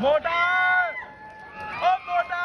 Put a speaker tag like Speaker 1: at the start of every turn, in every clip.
Speaker 1: मोटा ओ मोटा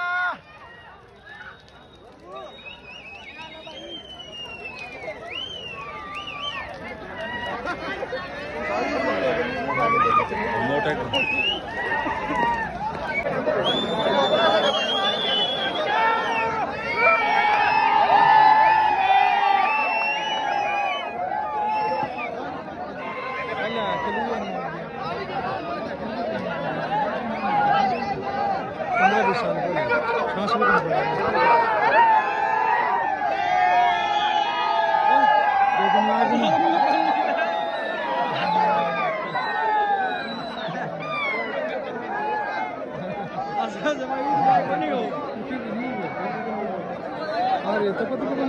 Speaker 2: अरे तो पता नहीं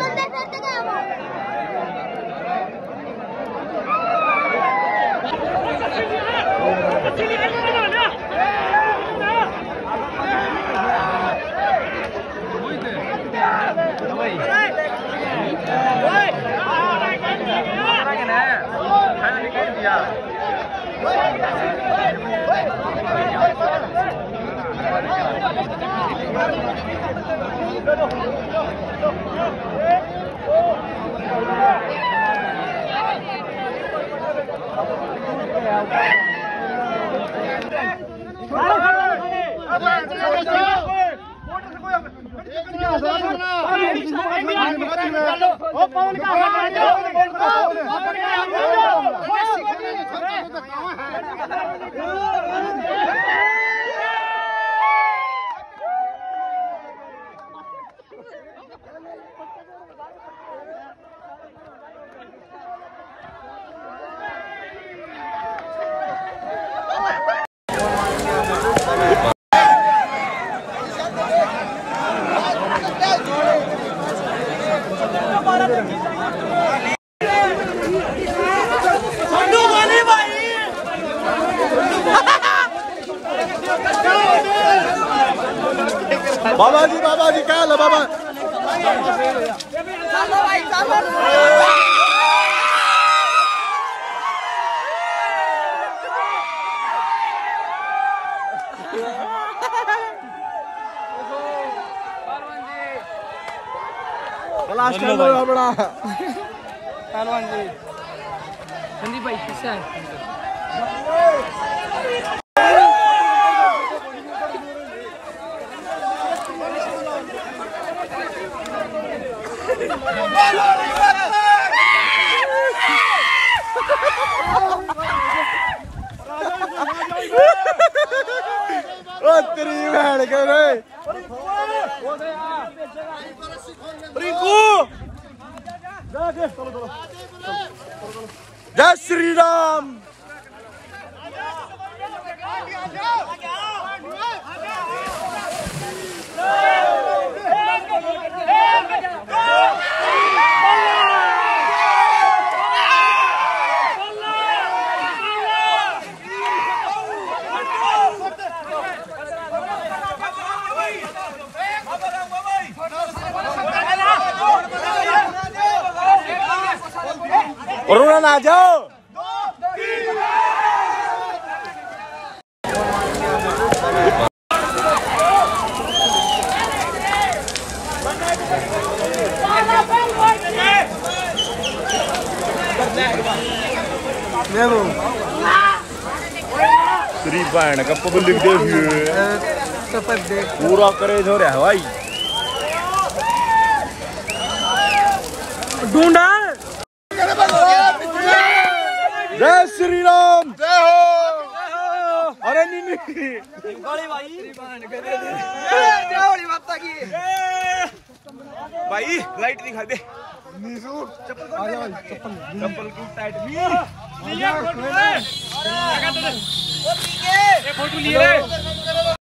Speaker 2: बाबा जी क्या हाल है बाबा? क्लास का लोग बड़ा पहलवान जी संदीप भाई किससे है? ओ तेरी बहन के रे रिंकू जय श्री राम। रोना ना जाओ। तेरी बहन का पब्लिक देखिए पूरा करे हो रहा है भाई। ढूंढा जय श्री राम जय हो। अरे नहीं भाई लाइट दिखा दे चप्पल की टाइट भी फोटो लिए